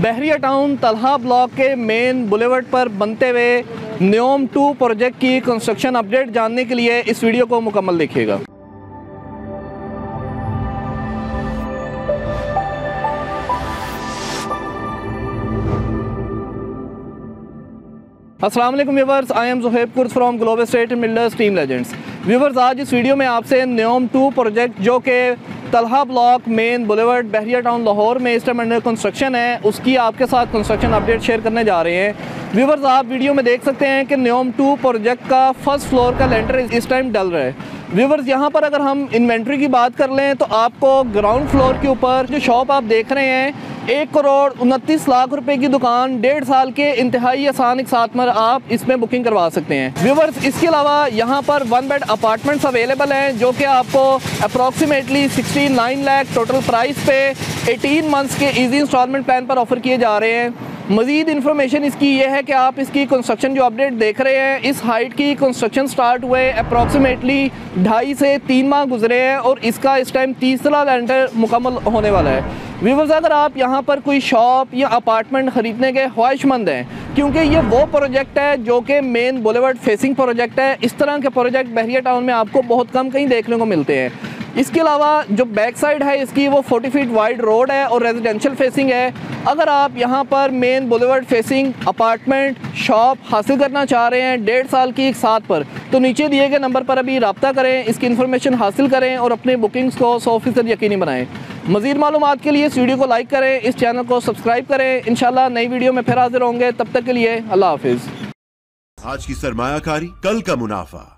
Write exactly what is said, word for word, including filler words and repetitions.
बहरिया town Talha block के main boulevard पर बनते हुए न्योम टू प्रोजेक्ट की कंस्ट्रक्शन अपडेट जानने के लिए इस वीडियो को मुकम्मल देखिएगा। अस्सलाम वालेकुम viewers, I am Zuhaib Kurs from Global State Builders team legends. Viewers, आज इस वीडियो में आपसे न्योम टू प्रोजेक्ट जो कि Talha block main boulevard Bahria town Lahore में इस टाइम अंडर कंस्ट्रक्शन है, उसकी आपके साथ कंस्ट्रक्शन अपडेट शेयर करने जा रहे हैं। व्यूअर्स, आप वीडियो में देख सकते हैं कि न्योम टू प्रोजेक्ट का फर्स्ट फ्लोर का लेंटर इस टाइम डल रहा है। व्यूअर्स, यहाँ पर अगर हम इन्वेंट्री की बात कर लें तो आपको ग्राउंड फ्लोर के ऊपर जो शॉप आप देख रहे हैं, एक करोड़ उनतीस लाख रुपए की दुकान, डेढ़ साल के इंतहाई आसान एक साथ में आप इसमें बुकिंग करवा सकते हैं। व्यूअर्स, इसके अलावा यहाँ पर वन बेड अपार्टमेंट्स अवेलेबल हैं जो कि आपको approximately sixty nine lakh total price पे एटीन मंथ्स के इजी इंस्टॉलमेंट प्लान पर ऑफर किए जा रहे हैं। मज़ीद इन्फॉर्मेशन इसकी ये है कि आप इसकी कंस्ट्रक्शन जो अपडेट देख रहे हैं, इस हाइट की कंस्ट्रक्शन स्टार्ट हुए अप्रॉक्सीमेटली ढाई से तीन माह गुजरे हैं और इसका इस टाइम तीसरा लेंटर मुकम्मल होने वाला है। व्यूअर्स, अगर आप यहाँ पर कोई शॉप या अपार्टमेंट ख़रीदने के ख्वाहिशमंद हैं, क्योंकि ये वो प्रोजेक्ट है जो कि मेन बुलेवर्ड फेसिंग प्रोजेक्ट है, इस तरह के प्रोजेक्ट बहरिया टाउन में आपको बहुत कम कहीं देखने को मिलते हैं। इसके अलावा जो बैक साइड है इसकी वो चालीस फीट वाइड रोड है और रेजिडेंशियल फेसिंग है। अगर आप यहाँ पर main boulevard facing apartment shop हासिल करना चाह रहे हैं डेढ़ साल की एक साथ पर, तो नीचे दिए गए नंबर पर अभी रब्ता करें, इसकी इन्फॉर्मेशन हासिल करें और अपने बुकिंग्स को सौ फीसद यकीनी बनाएं। मज़ीद मालूमात के लिए इस वीडियो को लाइक करें, इस चैनल को सब्सक्राइब करें। इंशाल्लाह नई वीडियो में फिर हाजिर होंगे, तब तक के लिए अल्लाह हाफिज़। आज की सरमायाकारी, कल का मुनाफा।